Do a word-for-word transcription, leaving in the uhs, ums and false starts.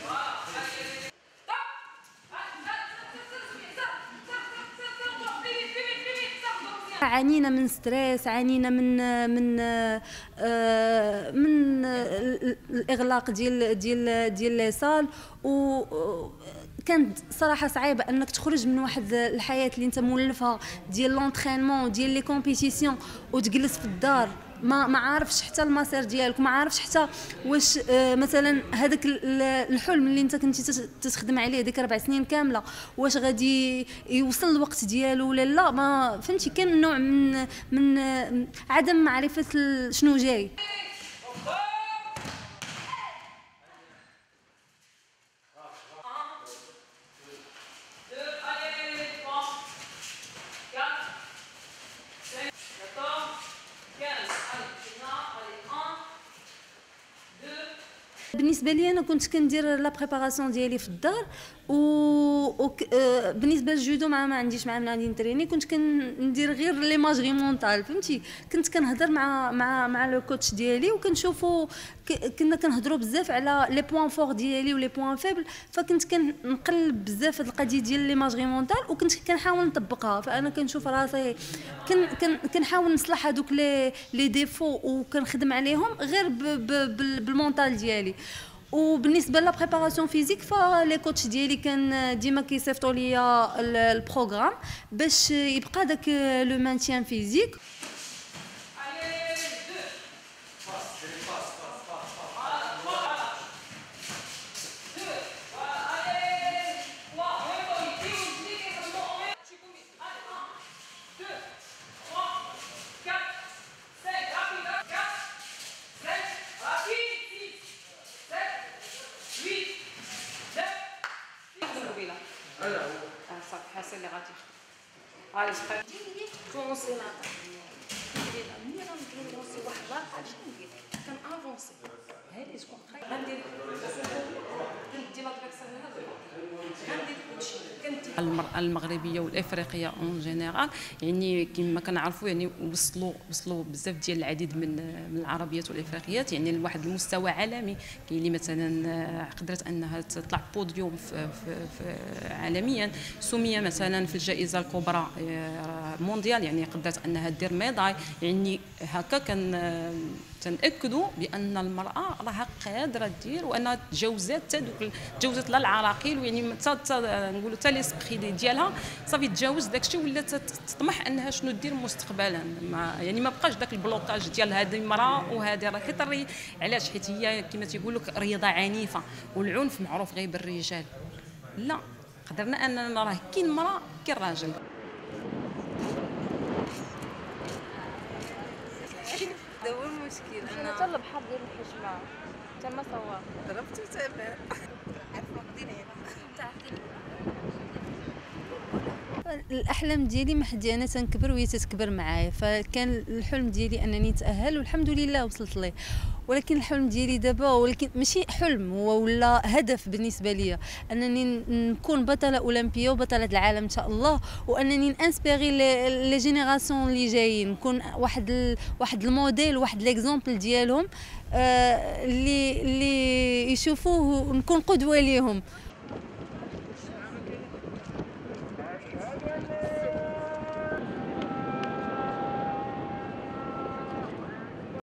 عانينا من ستريس، عانينا من من آه من الاغلاق ديال ديال ديال لي صال، و كانت صراحه صعيبه انك تخرج من واحد الحياه اللي انت مولفها ديال لونطرينمون ديال لي كومبيتيسيون وتجلس في الدار ما ما عارفش حتى المصير ديالك، ما عارفش حتى واش آه مثلا هذاك الحلم اللي انت كنتي تخدم عليه ديك اربع سنين كامله واش غادي يوصل الوقت ديالو ولا لا. ما فهمتي، كان نوع من من عدم معرفه شنو جاي. بالنسبه لي انا كنت كندير لا بريباراسيون ديالي في الدار، و بالنسبه للجودو ما ما عنديش مع من غادي نتريني، كنت كندير غير ليماجري مونطال فهمتي. كنت كنهضر مع مع مع لو كوتش ديالي وكنشوفوا كنا كنهضروا بزاف على لي بوين فور ديالي ولي بوين فيبل، فكنت كنقلب بزاف هاد القضيه ديال ليماجري مونطال وكنت كنحاول نطبقها. فانا كنشوف راسي كن كنحاول نصلح هذوك لي لي ديفو وكنخدم عليهم غير بالمونطال ديالي. وبالنسبه لا بريباراسيون فيزيك فلي كوتش ديالي كان ديما كيصيفطوا ليا البروغرام باش يبقى داك لو مانتيان فيزيك. حاسه اللي غادي غادي تبقى كونسي ناطا ندير ملي غندير نوصي واحد لاقه شنو ندير كنافونسي هادي تكون خايبه غندير كندي لا ديريكسيون هذا غندير كلشي كندير. المراه المغربيه والافريقيه اون جينيرال يعني كما كنعرفوا يعني وصلوا وصلوا بزاف ديال العديد من من العربيات والافريقيات يعني لواحد المستوى عالمي. كاين اللي مثلا قدرت انها تطلع بوديوم في, في, في عالميا. سميه مثلا في الجائزه الكبرى مونديال يعني قدرت انها دير ميداي. يعني هكا كان تنأكدوا بان المراه راها قادره دير وانها تجاوزات حتى دوك تجاوزات لا العراقيل ويعني نقولوا حتى ليسبري ديالها صافي تجاوز داكشي ولات تطمح انها شنو دير مستقبلا. ما يعني ما بقاش داك البلوكاج ديال هذه المراه وهذه راه كتري. علاش؟ حيت هي كما تيقول لك رياضه عنيفه والعنف معروف غير بالرجال. لا قدرنا اننا راه كاين مراه كاين راجل. هذا هو المشكل. انا حتى البحر ديال الحشمه حتى ما صور ضربتو تابع عارفه مدينه الاحلام ديالي ما حدي انا تنكبر وهي تتكبر معايا. فكان الحلم ديالي انني نتاهل والحمد لله وصلت ليه. ولكن الحلم ديالي دابا ولكن ماشي حلم هو ولا هدف بالنسبه ليا انني نكون بطله اولمبيه وبطله العالم ان شاء الله. وانني نانسبيري لي جينيراسيون اللي جايين نكون واحد ال... واحد الموديل واحد ليكزامبل ديالهم اللي آه اللي اللي يشوفوه ونكون قدوه ليهم.